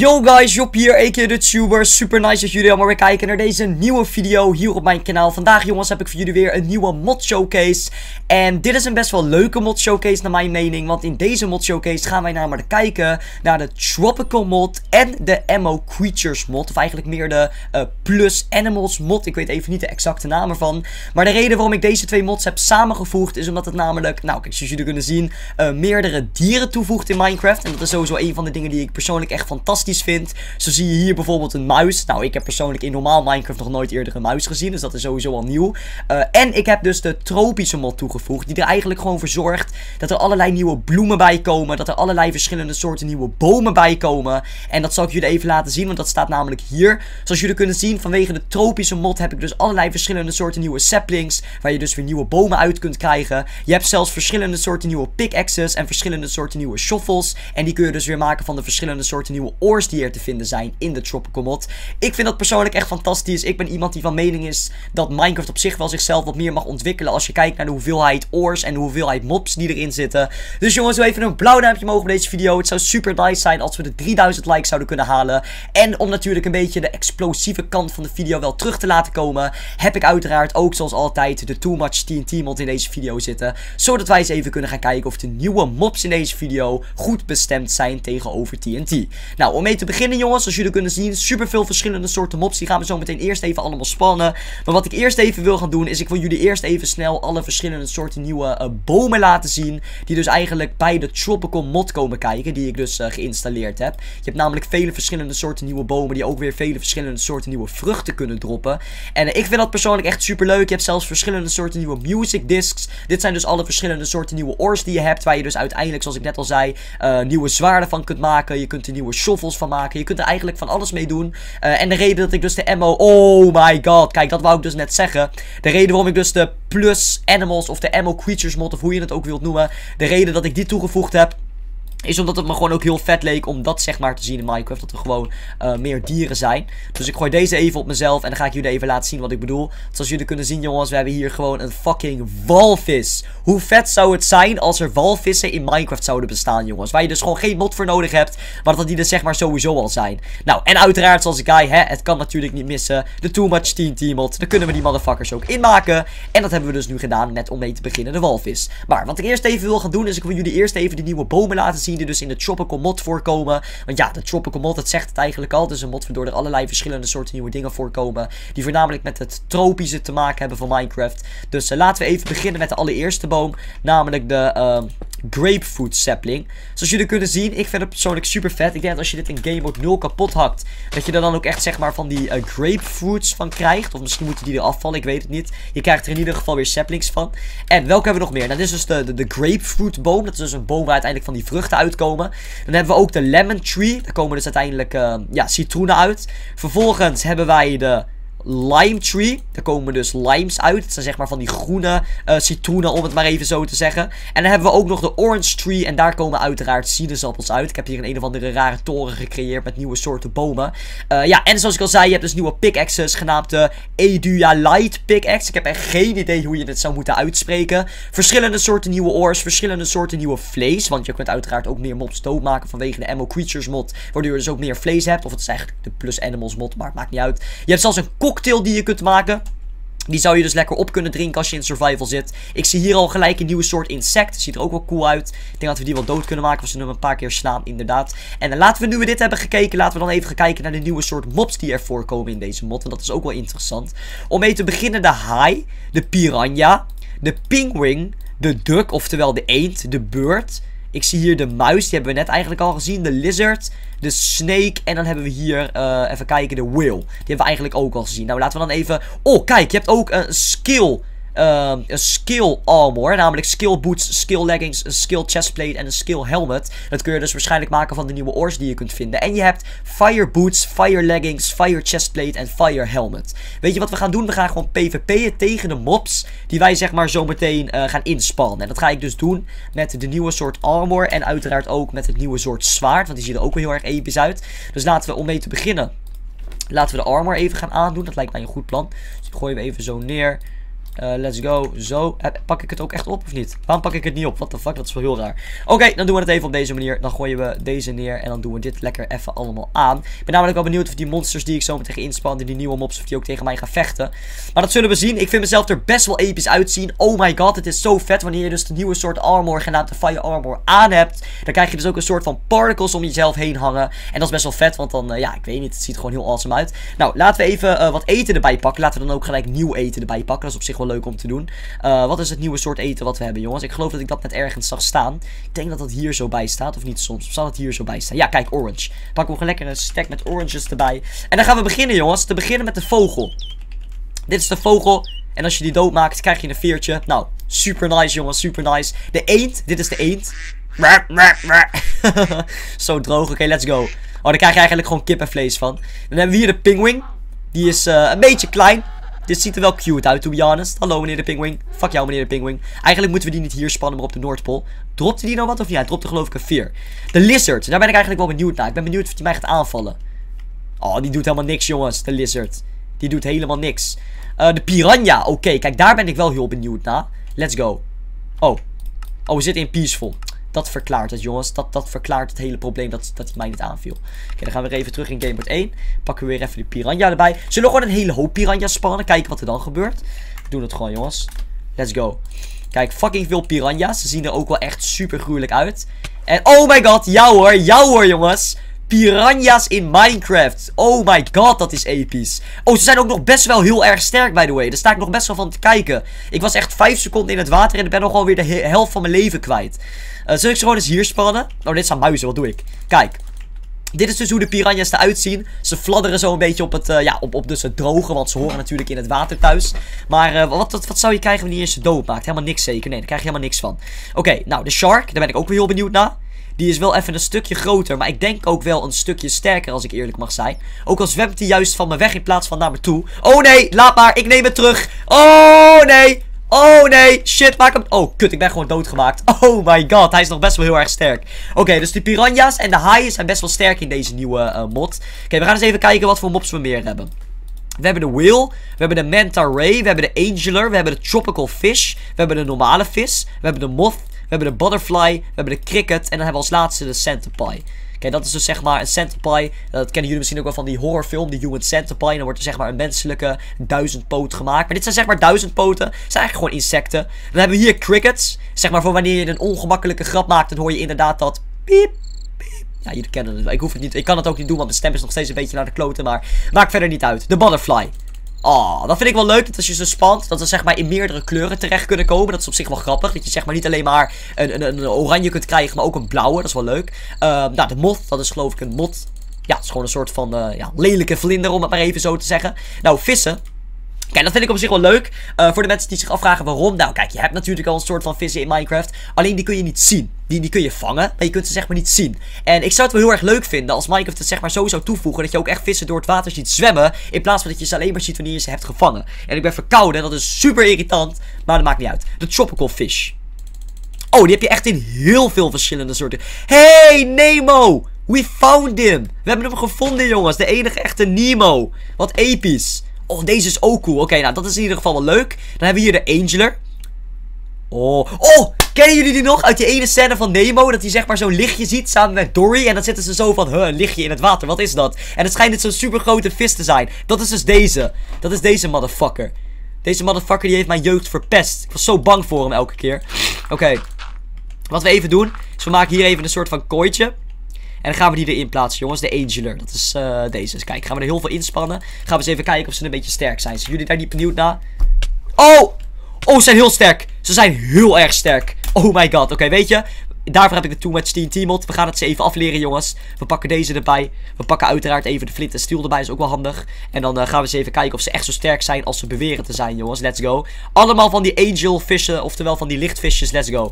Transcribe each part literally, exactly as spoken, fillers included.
Yo guys, Job hier, aka de Tuber. Super nice dat jullie allemaal weer kijken naar deze nieuwe video hier op mijn kanaal. Vandaag jongens heb ik voor jullie weer een nieuwe mod showcase. En dit is een best wel leuke mod showcase naar mijn mening. Want in deze mod showcase gaan wij namelijk kijken naar de Tropical mod en de Ammo Creatures mod. Of eigenlijk meer de uh, Plus Animals mod. Ik weet even niet de exacte naam ervan. Maar de reden waarom ik deze twee mods heb samengevoegd is omdat het namelijk, nou kijk zoals jullie kunnen zien, uh, meerdere dieren toevoegt in Minecraft. En dat is sowieso een van de dingen die ik persoonlijk echt fantastisch vind. Zo zie je hier bijvoorbeeld een muis. Nou, ik heb persoonlijk in normaal Minecraft nog nooit eerder een muis gezien. Dus dat is sowieso al nieuw. Uh, en ik heb dus de tropische mod toegevoegd. Die er eigenlijk gewoon voor zorgt dat er allerlei nieuwe bloemen bij komen. Dat er allerlei verschillende soorten nieuwe bomen bij komen. En dat zal ik jullie even laten zien. Want dat staat namelijk hier. Zoals jullie kunnen zien, vanwege de tropische mod heb ik dus allerlei verschillende soorten nieuwe saplings. Waar je dus weer nieuwe bomen uit kunt krijgen. Je hebt zelfs verschillende soorten nieuwe pickaxes. En verschillende soorten nieuwe shovels. En die kun je dus weer maken van de verschillende soorten nieuwe ores die er te vinden zijn in de Tropical mod. Ik vind dat persoonlijk echt fantastisch. Ik ben iemand die van mening is dat Minecraft op zich wel zichzelf wat meer mag ontwikkelen als je kijkt naar de hoeveelheid ores en de hoeveelheid mobs die erin zitten. Dus jongens, doe even een blauw duimpje omhoog bij deze video. Het zou super nice zijn als we de drieduizend likes zouden kunnen halen. En om natuurlijk een beetje de explosieve kant van de video wel terug te laten komen, heb ik uiteraard ook zoals altijd de Too Much T N T mod in deze video zitten. Zodat wij eens even kunnen gaan kijken of de nieuwe mobs in deze video goed bestemd zijn tegenover T N T. Nou, om mee te beginnen jongens, zoals jullie kunnen zien, super veel verschillende soorten mobs. Die gaan we zo meteen eerst even allemaal spannen. Maar wat ik eerst even wil gaan doen, is ik wil jullie eerst even snel alle verschillende soorten nieuwe uh, bomen laten zien. Die dus eigenlijk bij de Tropical mod komen kijken, die ik dus uh, geïnstalleerd heb. Je hebt namelijk vele verschillende soorten nieuwe bomen, die ook weer vele verschillende soorten nieuwe vruchten kunnen droppen. En uh, ik vind dat persoonlijk echt super leuk. Je hebt zelfs verschillende soorten nieuwe music discs. Dit zijn dus alle verschillende soorten nieuwe ores die je hebt, waar je dus uiteindelijk, zoals ik net al zei, uh, nieuwe zwaarden van kunt maken. Je kunt er nieuwe shovels van maken. Je kunt er eigenlijk van alles mee doen. Uh, en de reden dat ik dus de ammo... Oh my god. Kijk, dat wou ik dus net zeggen. De reden waarom ik dus de Plus Animals of de Ammo Creatures mod, of hoe je het ook wilt noemen. De reden dat ik die toegevoegd heb, is omdat het me gewoon ook heel vet leek om dat zeg maar te zien in Minecraft. Dat er gewoon uh, meer dieren zijn. Dus ik gooi deze even op mezelf. En dan ga ik jullie even laten zien wat ik bedoel. Zoals jullie kunnen zien jongens. We hebben hier gewoon een fucking walvis. Hoe vet zou het zijn als er walvissen in Minecraft zouden bestaan jongens. Waar je dus gewoon geen mod voor nodig hebt. Maar dat die er zeg maar sowieso al zijn. Nou en uiteraard zoals ik zei. Hè, het kan natuurlijk niet missen. De Too Much T N T mod. Dan kunnen we die motherfuckers ook inmaken. En dat hebben we dus nu gedaan met om mee te beginnen de walvis. Maar wat ik eerst even wil gaan doen is ik wil jullie eerst even de nieuwe bomen laten zien. Die dus in de Tropical mod voorkomen. Want ja, de Tropical mod, dat zegt het eigenlijk al. Het is een mod waardoor er allerlei verschillende soorten nieuwe dingen voorkomen. Die voornamelijk met het tropische te maken hebben van Minecraft. Dus uh, laten we even beginnen met de allereerste boom. Namelijk de uh, Grapefruit sapling. Zoals jullie kunnen zien, ik vind het persoonlijk super vet. Ik denk dat als je dit in game mode nul kapot hakt, dat je er dan ook echt zeg maar van die uh, grapefruits van krijgt. Of misschien moeten die er afvallen, ik weet het niet. Je krijgt er in ieder geval weer saplings van. En welke hebben we nog meer? Nou, dit is dus de, de, de grapefruit boom. Dat is dus een boom waar uiteindelijk van die vruchten uitkomen. Dan hebben we ook de lemon tree. Daar komen dus uiteindelijk uh, ja, citroenen uit. Vervolgens hebben wij de lime tree. Daar komen dus limes uit. Het zijn zeg maar van die groene uh, citroenen, om het maar even zo te zeggen. En dan hebben we ook nog de orange tree. En daar komen uiteraard sinaasappels uit. Ik heb hier een een of andere rare toren gecreëerd met nieuwe soorten bomen. Uh, ja, en zoals ik al zei, je hebt dus nieuwe pickaxes genaamd de Eduyalite pickaxe. Ik heb echt geen idee hoe je dit zou moeten uitspreken. Verschillende soorten nieuwe ores, verschillende soorten nieuwe vlees. Want je kunt uiteraard ook meer mobs doodmaken vanwege de Ammo Creatures mod. Waardoor je dus ook meer vlees hebt. Of het is eigenlijk de Plus Animals mod, maar het maakt niet uit. Je hebt zelfs een cocktail die je kunt maken. Die zou je dus lekker op kunnen drinken als je in survival zit. Ik zie hier al gelijk een nieuwe soort insect. Ziet er ook wel cool uit. Ik denk dat we die wel dood kunnen maken als we hem een paar keer slaan, inderdaad. En dan laten we, nu we dit hebben gekeken, laten we dan even gaan kijken naar de nieuwe soort mobs die er voorkomen in deze mod. Want dat is ook wel interessant. Om mee te beginnen de haai, de piranha, de penguin, de duck, oftewel de eend, de bird. Ik zie hier de muis, die hebben we net eigenlijk al gezien. De lizard, de snake en dan hebben we hier, uh, even kijken, de whale. Die hebben we eigenlijk ook al gezien. Nou, laten we dan even... Oh, kijk, je hebt ook een skill... Uh, een skill armor, namelijk skill boots, skill leggings, een skill chestplate en een skill helmet. Dat kun je dus waarschijnlijk maken van de nieuwe ores die je kunt vinden. En je hebt fire boots, fire leggings, fire chestplate en fire helmet. Weet je wat we gaan doen? We gaan gewoon PvP'en tegen de mobs die wij zeg maar zo meteen uh, gaan inspannen. En dat ga ik dus doen met de nieuwe soort armor en uiteraard ook met het nieuwe soort zwaard, want die ziet er ook wel heel erg episch uit. Dus laten we om mee te beginnen, laten we de armor even gaan aandoen. Dat lijkt mij een goed plan. Dus die gooien we even zo neer. Uh, let's go. Zo. Uh, pak ik het ook echt op of niet? Waarom pak ik het niet op? What the fuck? Dat is wel heel raar. Oké, okay, dan doen we het even op deze manier. Dan gooien we deze neer. En dan doen we dit lekker even allemaal aan. Ik ben namelijk wel benieuwd of die monsters die ik zo meteen inspan. Die nieuwe mobs, of die ook tegen mij gaan vechten. Maar dat zullen we zien. Ik vind mezelf er best wel episch uitzien. Oh my god, het is zo vet. Wanneer je dus de nieuwe soort armor, genaamd de Fire Armor, aan hebt. Dan krijg je dus ook een soort van particles om jezelf heen hangen. En dat is best wel vet. Want dan, uh, ja, ik weet niet. Het ziet er gewoon heel awesome uit. Nou, laten we even uh, wat eten erbij pakken. Laten we dan ook gelijk nieuw eten erbij pakken. Dat is op zich wel leuk om te doen. Uh, wat is het nieuwe soort eten wat we hebben, jongens? Ik geloof dat ik dat net ergens zag staan. Ik denk dat dat hier zo bij staat, of niet soms. Of zal het hier zo bij staan? Ja, kijk, orange. Pakken we een lekkere stack met oranges erbij. En dan gaan we beginnen, jongens. Te beginnen met de vogel. Dit is de vogel. En als je die doodmaakt, krijg je een veertje. Nou, super nice, jongens. Super nice. De eend. Dit is de eend. Zo droog. Oké, okay, let's go. Oh, daar krijg je eigenlijk gewoon kippenvlees van. Dan hebben we hier de pinguïn. Die is uh, een beetje klein. Dit ziet er wel cute uit, to be honest. Hallo, meneer de pinguïn. Fuck jou, meneer de pinguïn. Eigenlijk moeten we die niet hier spannen, maar op de Noordpool. Dropte die nou wat of niet? Hij dropte geloof ik een veer. De lizard. Daar ben ik eigenlijk wel benieuwd naar. Ik ben benieuwd of hij mij gaat aanvallen. Oh, die doet helemaal niks, jongens. De lizard. Die doet helemaal niks. Uh, de piranha. Oké, okay, kijk, daar ben ik wel heel benieuwd naar. Let's go. Oh. Oh, we zitten in peaceful. Dat verklaart het, jongens. Dat, dat verklaart het hele probleem dat, dat hij mij niet aanviel. Oké, okay, dan gaan we weer even terug in Game Mode één. Pakken we weer even die piranha erbij. Zullen we gewoon een hele hoop piranha's spannen? Kijken wat er dan gebeurt. We doen het gewoon, jongens. Let's go. Kijk, fucking veel piranha's. Ze zien er ook wel echt super gruwelijk uit. En oh my god, ja hoor, ja hoor, jongens. Piranha's in Minecraft. Oh my god, dat is episch. Oh, ze zijn ook nog best wel heel erg sterk, by the way. Daar sta ik nog best wel van te kijken. Ik was echt vijf seconden in het water en ik ben nog alweer de helft van mijn leven kwijt. Uh, zul ik ze gewoon eens hier spannen? Oh, dit zijn muizen, wat doe ik? Kijk. Dit is dus hoe de piranha's eruit zien. Ze fladderen zo een beetje op het, uh, ja, op, op dus het droge, want ze horen natuurlijk in het water thuis. Maar uh, wat, wat, wat zou je krijgen wanneer je ze doodmaakt? Helemaal niks zeker. Nee, daar krijg je helemaal niks van. Oké, okay, nou, de shark, daar ben ik ook weer heel benieuwd naar. Die is wel even een stukje groter, maar ik denk ook wel een stukje sterker als ik eerlijk mag zijn. Ook al zwemt hij juist van me weg in plaats van naar me toe. Oh nee, laat maar, ik neem het terug. Oh nee, oh nee, shit, maak hem... Oh, kut, ik ben gewoon doodgemaakt. Oh my god, hij is nog best wel heel erg sterk. Oké, okay, dus de piranha's en de haaien zijn best wel sterk in deze nieuwe uh, mod. Oké, okay, we gaan eens even kijken wat voor mobs we meer hebben. We hebben de whale, we hebben de manta ray, we hebben de angular, we hebben de tropical fish, we hebben de normale vis, we hebben de moth, we hebben de butterfly, we hebben de cricket en dan hebben we als laatste de centipede. Oké, okay, dat is dus zeg maar een centipede. Dat kennen jullie misschien ook wel van die horrorfilm, die Human Centipede. Dan wordt er zeg maar een menselijke duizendpoot gemaakt. Maar dit zijn zeg maar duizendpoten. Het zijn eigenlijk gewoon insecten. Dan hebben we hier crickets. Zeg maar voor wanneer je een ongemakkelijke grap maakt, dan hoor je inderdaad dat piep, piep. Ja, jullie kennen het wel. Ik hoef het niet. Ik kan het ook niet doen, want mijn stem is nog steeds een beetje naar de kloten. Maar maakt verder niet uit. De butterfly. Oh, dat vind ik wel leuk, dat als je ze spant, dat ze zeg maar in meerdere kleuren terecht kunnen komen. Dat is op zich wel grappig, dat je zeg maar niet alleen maar een, een, een oranje kunt krijgen, maar ook een blauwe, dat is wel leuk. Uh, nou, de moth, dat is geloof ik een mot. Ja, het is gewoon een soort van uh, ja, lelijke vlinder, om het maar even zo te zeggen. Nou, vissen. Kijk, dat vind ik op zich wel leuk. Uh, voor de mensen die zich afvragen waarom. Nou, kijk, je hebt natuurlijk al een soort van vissen in Minecraft. Alleen die kun je niet zien. Die, die kun je vangen, maar je kunt ze zeg maar niet zien. En ik zou het wel heel erg leuk vinden als Minecraft het zeg maar zo zou toevoegen. Dat je ook echt vissen door het water ziet zwemmen. In plaats van dat je ze alleen maar ziet wanneer je ze hebt gevangen. En ik ben verkouden, dat is super irritant. Maar dat maakt niet uit. De tropical fish. Oh, die heb je echt in heel veel verschillende soorten. Hey, Nemo! We found him! We hebben hem gevonden, jongens. De enige echte Nemo. Wat episch. Oh, deze is ook cool. Oké, okay, nou, dat is in ieder geval wel leuk. Dan hebben we hier de angular. Oh, oh! Kennen jullie die nog? Uit die ene scène van Nemo. Dat hij zeg maar zo'n lichtje ziet samen met Dory. En dan zitten ze zo van, huh, een lichtje in het water. Wat is dat? En het schijnt dit zo'n super grote vis te zijn. Dat is dus deze. Dat is deze motherfucker. Deze motherfucker die heeft mijn jeugd verpest. Ik was zo bang voor hem elke keer. Oké. Okay. Wat we even doen, is we maken hier even een soort van kooitje. En dan gaan we die erin plaatsen, jongens. De angular. Dat is uh, deze. Dus kijk, gaan we er heel veel inspannen. Gaan we eens even kijken of ze een beetje sterk zijn. Zijn jullie daar niet benieuwd naar? Oh! Oh, ze zijn heel sterk. Ze zijn heel erg sterk. Oh my god. Oké, okay, weet je. Daarvoor heb ik de Too Much T N T mod. We gaan het ze even afleren, jongens. We pakken deze erbij. We pakken uiteraard even de flint en steel erbij. Is ook wel handig. En dan uh, gaan we eens even kijken of ze echt zo sterk zijn als ze beweren te zijn, jongens. Let's go. Allemaal van die angel vissen. Oftewel van die lichtvisjes. Let's go.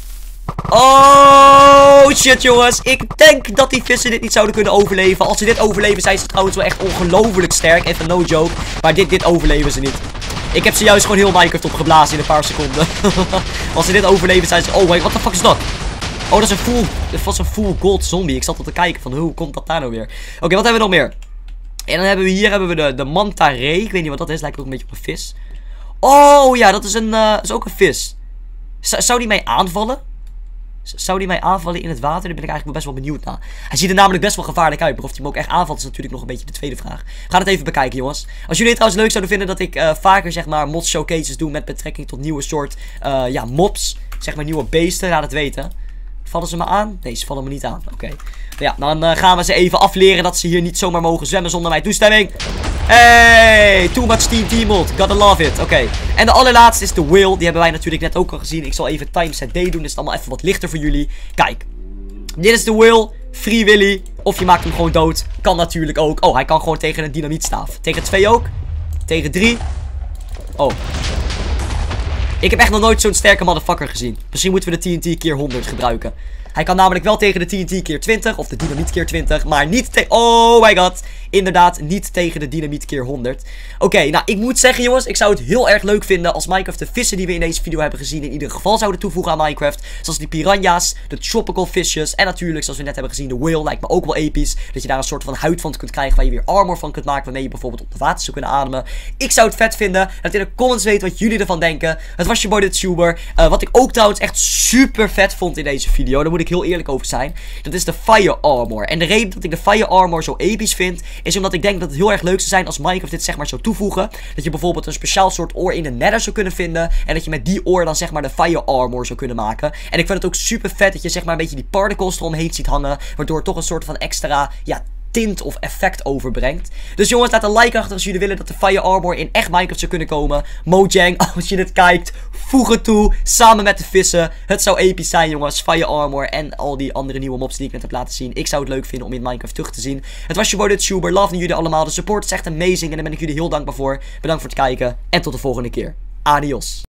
Oh shit, jongens. Ik denk dat die vissen dit niet zouden kunnen overleven. Als ze dit overleven zijn ze trouwens wel echt ongelooflijk sterk. Even no joke. Maar dit, dit overleven ze niet. Ik heb ze juist gewoon heel Minecraft opgeblazen in een paar seconden. Als ze dit overleven zijn ze... Oh, wait, wat de fuck is dat? Oh, dat is een full... Dat was een full gold zombie. Ik zat al te kijken van hoe komt dat daar nou weer? Oké, okay, wat hebben we nog meer? En dan hebben we hier hebben we de, de manta ray. Ik weet niet wat dat is. Lijkt ook een beetje op een vis. Oh ja, dat is, een, uh, is ook een vis. Z zou die mij aanvallen? Z zou die mij aanvallen in het water? Daar ben ik eigenlijk best wel benieuwd naar. Hij ziet er namelijk best wel gevaarlijk uit. Maar of hij me ook echt aanvalt is natuurlijk nog een beetje de tweede vraag. We gaan het even bekijken, jongens. Als jullie het trouwens leuk zouden vinden dat ik uh, vaker zeg maar mod showcases doe met betrekking tot nieuwe soort uh, ja, mobs. Zeg maar nieuwe beesten, laat het weten. Vallen ze me aan? Nee, ze vallen me niet aan. Oké. Okay. Ja, dan uh, gaan we ze even afleren dat ze hier niet zomaar mogen zwemmen zonder mijn toestemming. Hey, too much T N T mod. Gotta love it. Oké. Okay. En de allerlaatste is de whale. Die hebben wij natuurlijk net ook al gezien. Ik zal even timeset D doen. Dus het is allemaal even wat lichter voor jullie. Kijk. Dit is de whale. Free Willy. Of je maakt hem gewoon dood. Kan natuurlijk ook. Oh, hij kan gewoon tegen een dynamietstaaf. Tegen twee ook. Tegen drie. Oh. Ik heb echt nog nooit zo'n sterke motherfucker gezien. Misschien moeten we de T N T keer honderd gebruiken. Hij kan namelijk wel tegen de T N T keer twintig. Of de dynamiet keer twintig. Maar niet tegen... Oh my god. Inderdaad, niet tegen de dynamiet keer honderd. Oké, okay, nou ik moet zeggen jongens. Ik zou het heel erg leuk vinden als Minecraft de vissen die we in deze video hebben gezien in ieder geval zouden toevoegen aan Minecraft. Zoals die piranha's, de tropical fishes. En natuurlijk, zoals we net hebben gezien, de whale. Lijkt me ook wel episch. Dat je daar een soort van huid van kunt krijgen. Waar je weer armor van kunt maken. Waarmee je bijvoorbeeld op de water zou kunnen ademen. Ik zou het vet vinden. Laat in de comments weten wat jullie ervan denken. Het was je boy de Tuber. Uh, wat ik ook trouwens echt super vet vond in deze video. Daar moet ik heel eerlijk over zijn. Dat is de fire armor. En de reden dat ik de fire armor zo episch vind. Is omdat ik denk dat het heel erg leuk zou zijn als Minecraft dit zeg maar zou toevoegen. Dat je bijvoorbeeld een speciaal soort oor in de nether zou kunnen vinden. En dat je met die oor dan zeg maar de fire armor zou kunnen maken. En ik vind het ook super vet dat je zeg maar een beetje die particles eromheen ziet hangen. Waardoor het toch een soort van extra, ja, tint of effect overbrengt. Dus jongens, laat een like achter als jullie willen dat de fire armor in echt Minecraft zou kunnen komen. Mojang, als je dit kijkt, voeg het toe. Samen met de vissen. Het zou episch zijn jongens. Fire armor en al die andere nieuwe mobs die ik net heb laten zien. Ik zou het leuk vinden om in Minecraft terug te zien. Het was je boy de Tuber. Love naar jullie allemaal. De support is echt amazing en daar ben ik jullie heel dankbaar voor. Bedankt voor het kijken en tot de volgende keer. Adios.